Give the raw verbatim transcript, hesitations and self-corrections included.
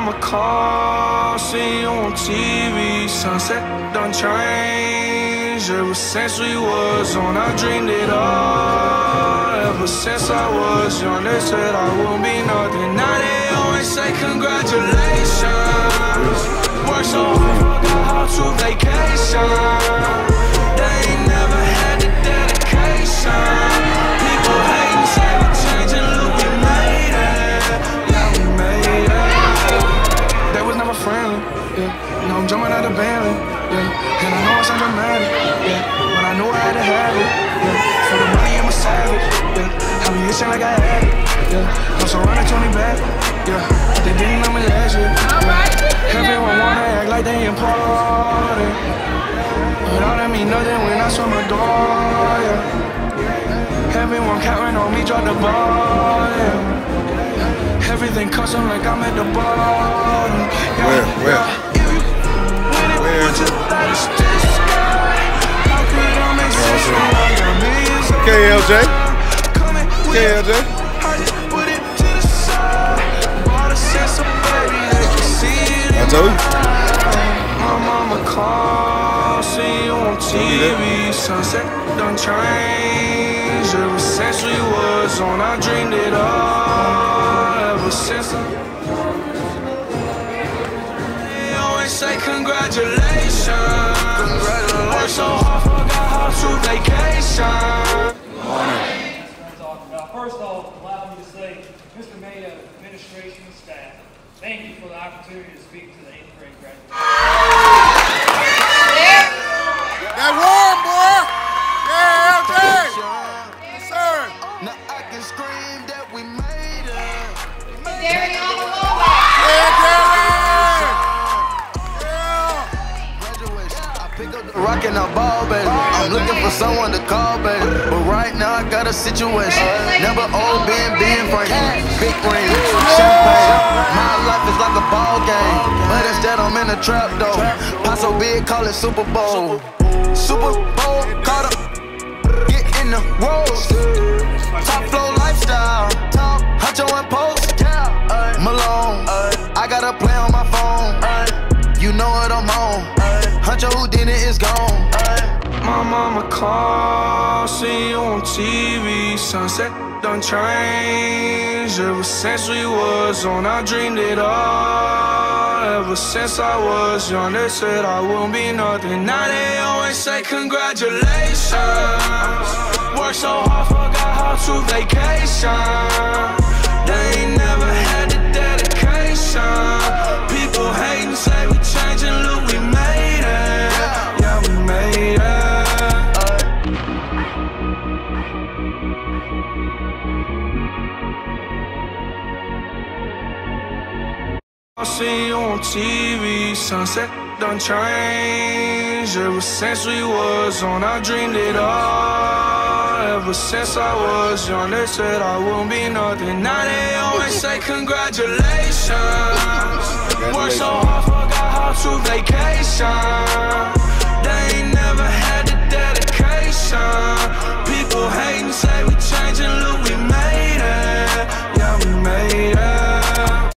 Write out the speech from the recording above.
mama call, see you on T V. Sunset done changed. Ever since we was on, I dreamed it all. Ever since I was young, they said I wouldn't be nothing. Now they always say congratulations. Work so hard, forgot how to vacation. They ain't never had the dedication. People hating, say we changing, look, we made it. Yeah, we made it. They was never friendly, yeah. Now I'm jumping out of Bentley, yeah. And I know it sounds dramatic, yeah. But I knew I had to have it, yeah. For the money, I'm a savage, yeah. I be itching like I had it, yeah. I'm surrounded, Tony back, yeah. They didn't know me last year, yeah. Everyone wanna act like they important, but all that mean nothing when I saw my door, yeah. Everyone counting on me, drop the ball, yeah. Everything custom like I'm at the bottom, yeah. Where, where? Where? K L J? K L J? I told you. My mama call, see you on T V. Sunset done changed. Ever since we was on, I dreamed it all. Ever since I... They always say congratulations. Congratulations. Work so hard, forgot how to vacation. First off, allow me to say, Mister Mayor, administration, and staff, thank you for the opportunity to speak to the eighth grade graduates. That warm, boy! Yeah, L J! Yes, sir! Now I can scream that we made it. Derry on the wall. Yeah, Derry! Yeah! Graduation, I pick up the rock and I ball, baby. I'm looking for someone to call, baby. But right now I got a situation. Never old Ben, Ben Franklin. Big ring, champagne. My life is like a ball game, but instead I'm in a trap though. Pot so big, call it Super Bowl. Super Bowl, caught up, get in the rolls. Top flow lifestyle, Huncho and Post, Malone. I got a play on my phone, you know what I'm on. Huncho who did it is gone. My mama call, see you on T V. Sunset done changed. Ever since we was on, I dreamed it all. Ever since I was young, they said I wouldn't be nothing. Now they always say congratulations. Work so hard, forgot how to vacation. They ain't never had the dedication. People hating, say we changing, look, we made it. Yeah, we made it. I see you on T V, sunset done changed. Ever since we was on, I dreamed it all. Ever since I was young, they said I wouldn't be nothing. Now they always say congratulations.